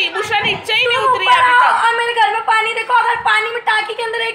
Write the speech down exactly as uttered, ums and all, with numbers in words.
बुशरा नीचे ही नहीं उतरी अभी तक। और मेरे घर में पानी देखो, अगर पानी में टाकी के अंदर